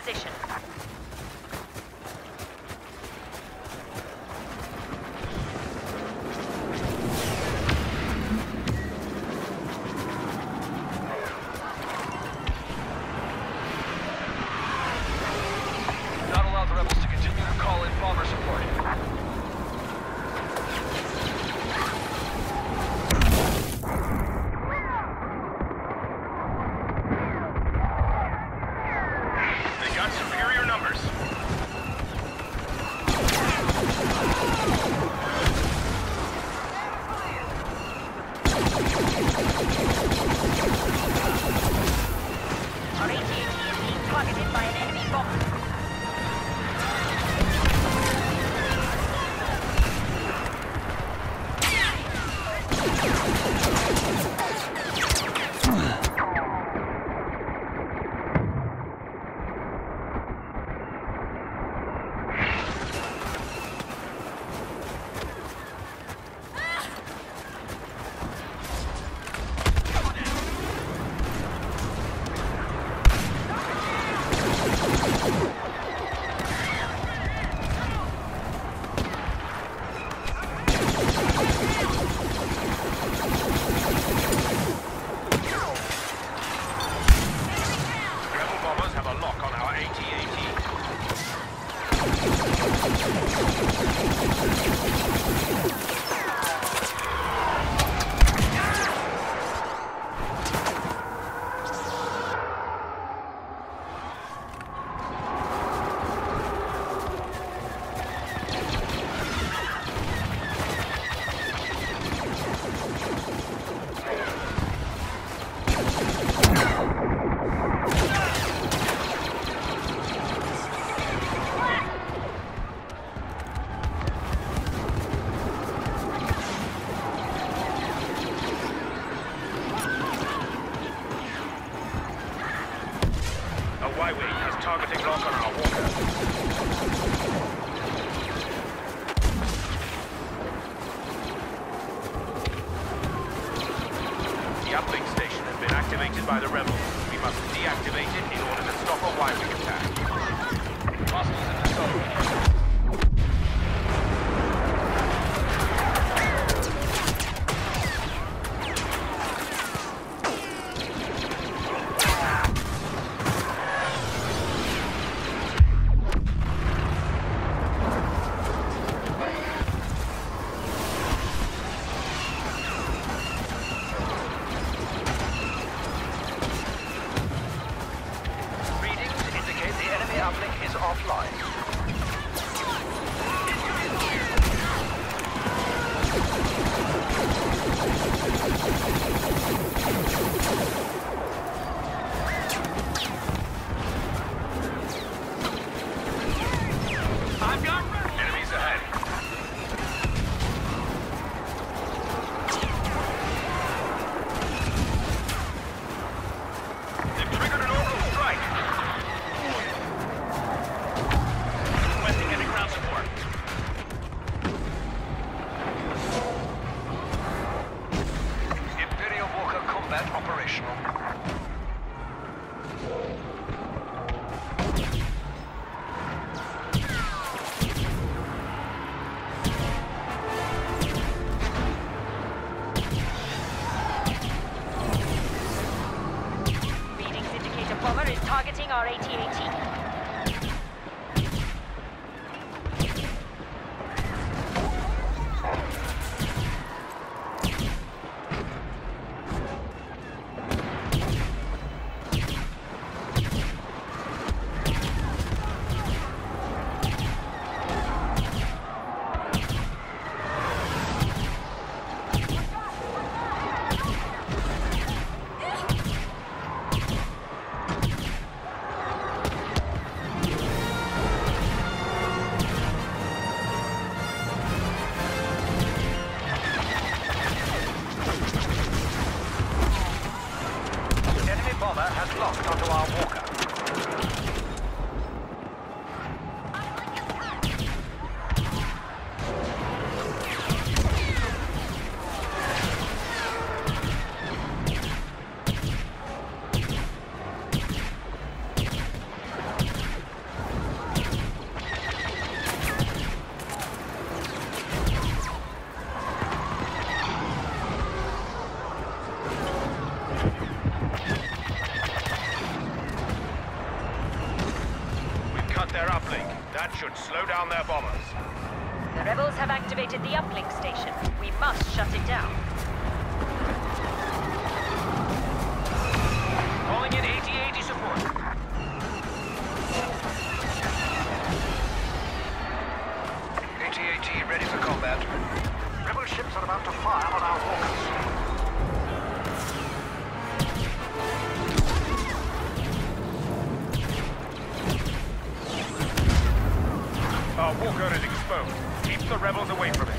position. Not allow the rebels to continue to call in bomber support. They got superior numbers. Our AT-AT is being targeted by an enemy bomber. Rebel bombers have a lock on our AT-AT. A Y-wing has targeting lock on our walker. The uplink station has been activated by the rebels. We must deactivate it in order to stop a Y-wing attack. Hostiles in the zone. Readings indicate the enemy uplink is offline. I've got enemies ahead. They've triggered an orbital strike. Requesting heavy ground support. Imperial Walker combat operational. Readings indicate a bomber is targeting our AT-AT. down their bombers. The rebels have activated the uplink station. We must shut it down. Calling in AT-AT support. AT-AT ready for combat. Rebel ships are about to fire on our walkers. Our walker is exposed. Keep the rebels away from it.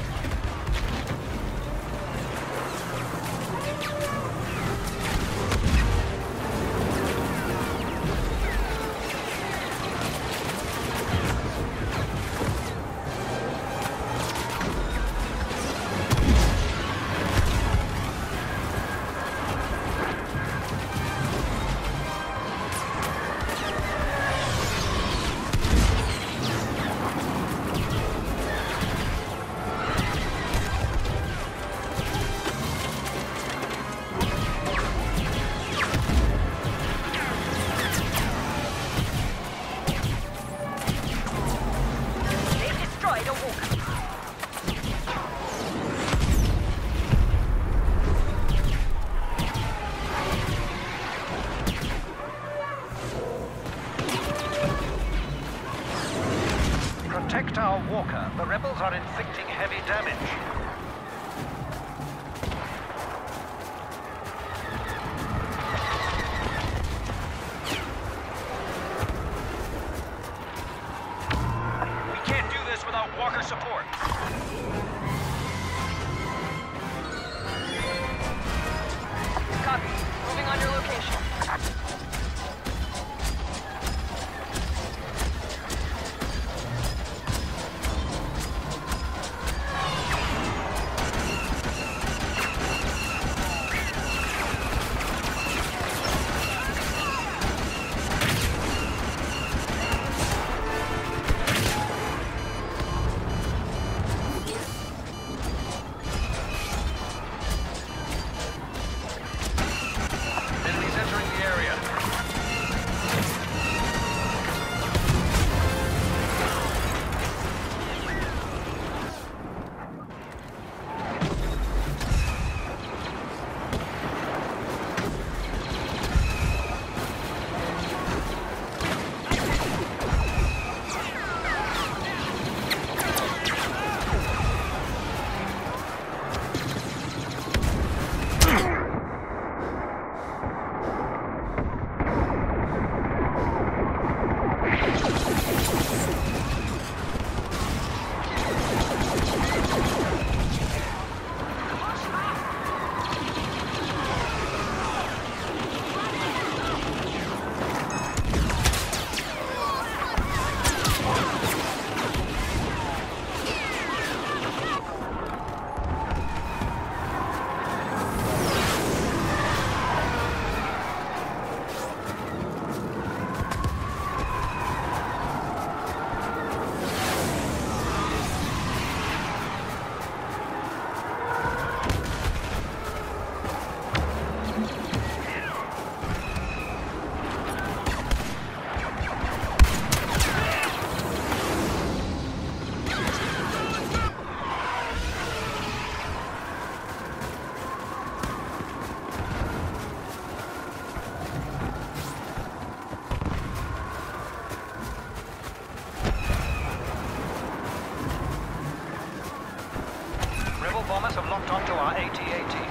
Protect our walker. The rebels are inflicting heavy damage. We can't do this without walker support. Copy. Moving on your location. Enemies entering the area. Rebel bombers have locked onto our AT-AT.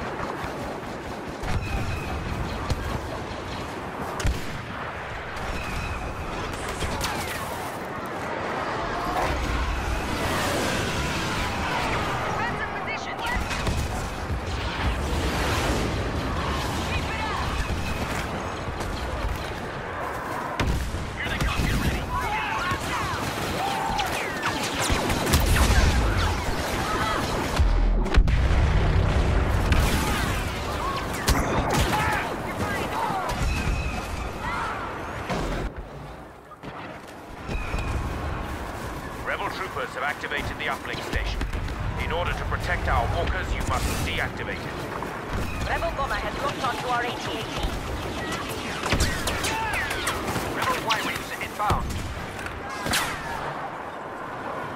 Rebel troopers have activated the uplink station. In order to protect our walkers, you must deactivate it. Rebel bomber has locked onto our AT-AT. Rebel Y-wings inbound.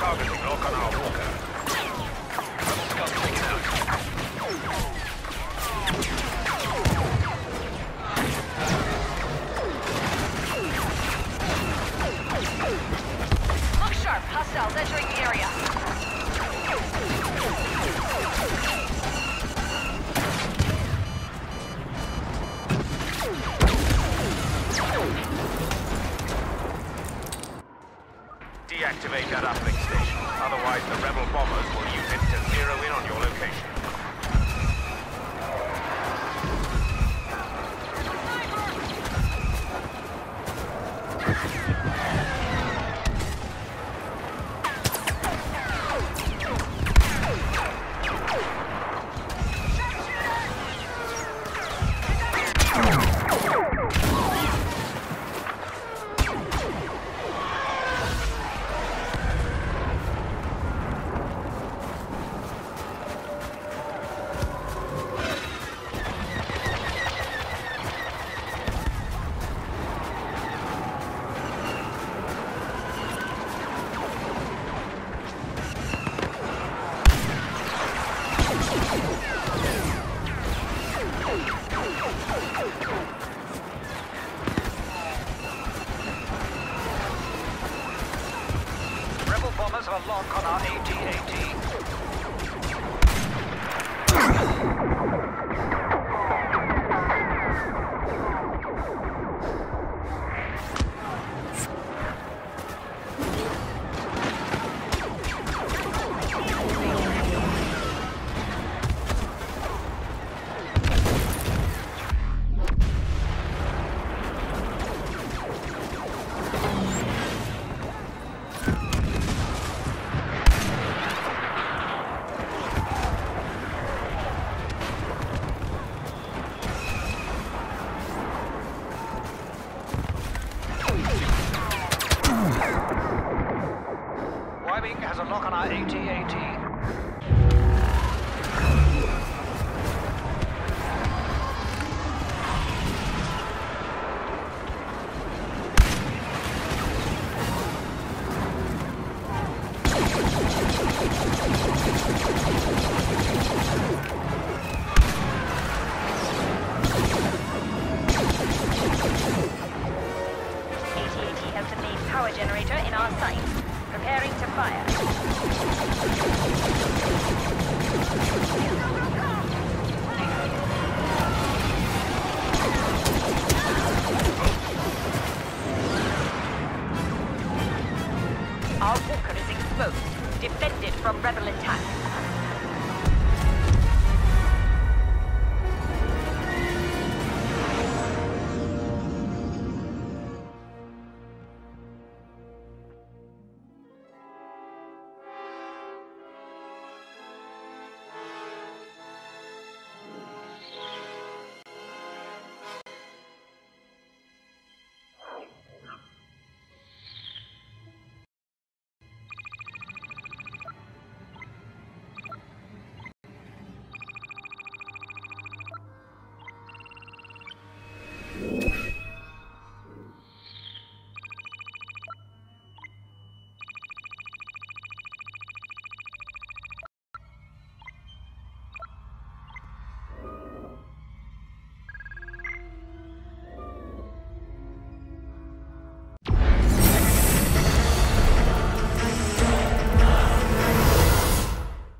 targeting lock on our walker. Rebel scout taken out. Look sharp. Hostiles entering the area. Deactivate that uplink station. Otherwise, the rebel bombers will use it to zero in on your location. Rebel bombers are lock on our AT-AT. Y-Wing has a lock on our AT-AT. AT-AT has the main power generator in our sight. Preparing to fire. Our walker is exposed. Defended from rebel attack.